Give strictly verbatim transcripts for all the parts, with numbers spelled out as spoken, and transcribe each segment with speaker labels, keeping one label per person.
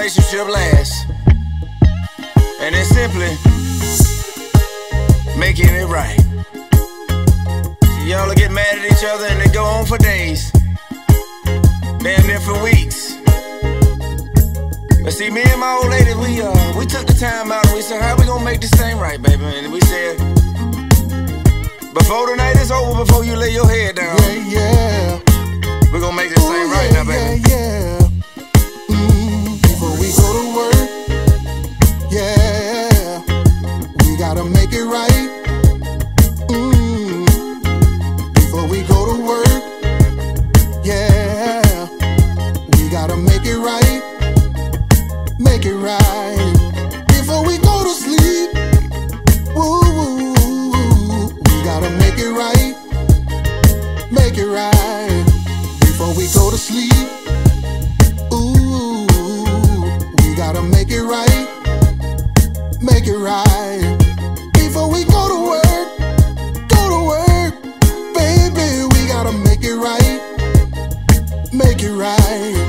Speaker 1: relationship lasts. And it's simply making it right. See, y'all will get mad at each other and they go on for days, damn near for weeks. But see, me and my old lady, we uh, we took the time out and we said, how we gonna make this thing right, baby? And we said, before the night is over, before you lay your head down,
Speaker 2: yeah, yeah,
Speaker 1: we gonna make this
Speaker 2: Ooh,
Speaker 1: thing right
Speaker 2: yeah,
Speaker 1: now, baby.
Speaker 2: Yeah, yeah. Mm, before we go to work, yeah, we gotta make it right. Mm, before we go to work, yeah, we gotta make it right. Make it right. Before we go to sleep, woo, we gotta make it right. Make it right. Before we go to sleep, ooh, we gotta make it right. Make it right. Before we go to work, go to work, baby, we gotta make it right. Make it right.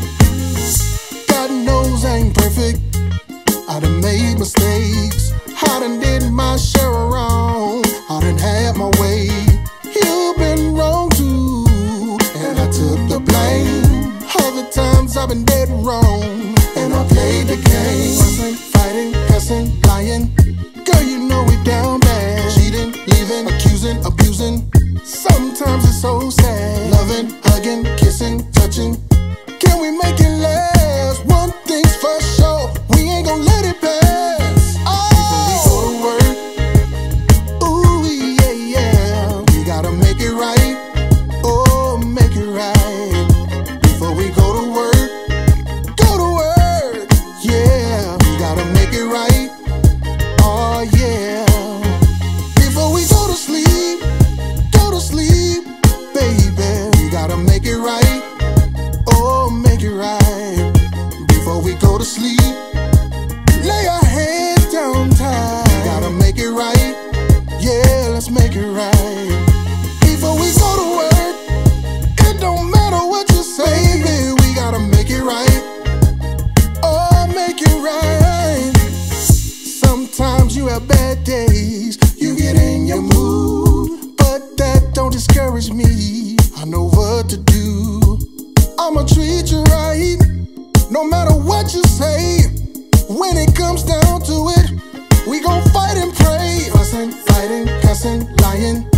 Speaker 2: God knows I ain't perfect. I done made mistakes. I done did my share of wrong. I done had my way. You've been wrong too, and I took the blame. Other times I've been dead wrong, and I played the game. Fussing, fighting, cussing, lying. Girl, you know we down bad. Cheating, leaving, accusing, abusing. Sometimes it's so sad. Loving, hugging, kissing, touching. Can we make it last? One thing's for sure, we ain't gon' let it pass. Oh, before we go to work, ooh, yeah, yeah, we gotta make it right. Oh, make it right. Before we go to work, go to work, yeah, we gotta make it right. Oh, yeah. Before we go to sleep, go to sleep, baby, we gotta make it right. Oh, make it right. Before we go to sleep, lay our heads down tight. We gotta make it right. Yeah, let's make it right. Before we go to work, it don't matter what you say, baby, we gotta make it right. Oh, make it right. Sometimes you have bad days, you get in your mood, but that don't discourage me. I know what to do. I'ma treat you right, no matter what you say. When it comes down to it, we gon' fight and pray. Fussing, fighting, cussing, lying.